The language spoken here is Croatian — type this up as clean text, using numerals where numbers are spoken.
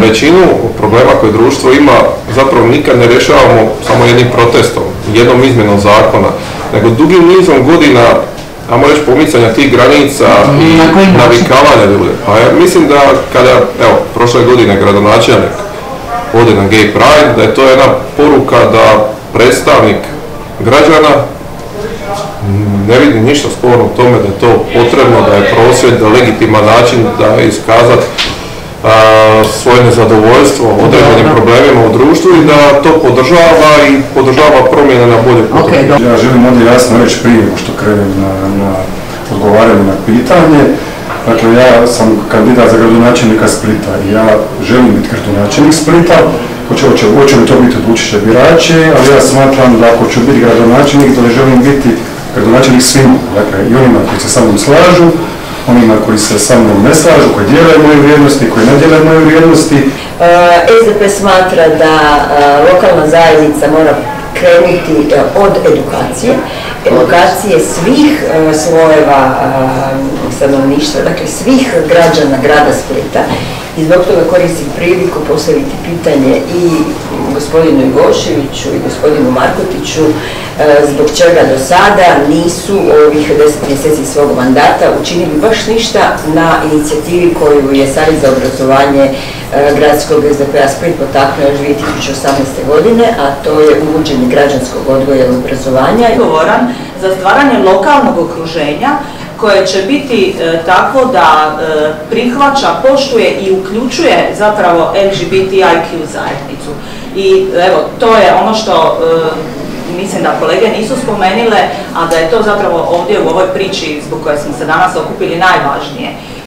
većinu problema koje društvo ima zapravo nikad ne rješavamo samo jednim protestom, jednom izmjenom zakona, nego dugim nizom godina, ajmo reći, pomicanja tih granica i navikavanja ljudi. Pa ja mislim da kada, evo, prošle godine gradonačelnik ode na Gay Pride, da je to jedna poruka da predstavnik građana ne vidi ništa sporno u tome da je to potrebno, da je prosvjed legitiman način da iskazati svoje nezadovoljstvo određenim problemima u društvu i da to podržava promjene na bolje potrebu. Ja želim ovdje jasno reći prije što krenem na odgovaranje na pitanje. Dakle, ja sam kandidat za gradonačelnika Splita i ja želim biti gradonačelnik Splita. Hoće li to biti odlučit će birači, ali ja smatram da ako ću biti gradonačelnik, da želim biti gradonačelnik svima. Dakle, i onima koji se sa mnom slažu, onima koji se sa mnom ne slažu, koji dijele moje vrijednosti, koji ne dijele moje vrijednosti. SDP smatra da lokalna zajednica mora krenuti od edukacije svih slojeva stanovništva, dakle svih građana grada Splita. I zbog toga koristim priliku postaviti pitanje i gospodinu Igoševiću i gospodinu Markotiću zbog čega do sada nisu ovih 10 mjeseci svog mandata učinili baš ništa na inicijativi koju je Savjet za obrazovanje gradskog SDP-a Split potaknuo još 2018. godine, a to je uvođenje građanskog odgoja i obrazovanja. Odgovoran za stvaranje lokalnog okruženja koje će biti tako da prihvaća, poštuje i uključuje zapravo LGBTIQ zajednicu. I evo, to je ono što mislim da kolege nisu spomenile, a da je to zapravo ovdje u ovoj priči zbog koje smo se danas okupili najvažnije.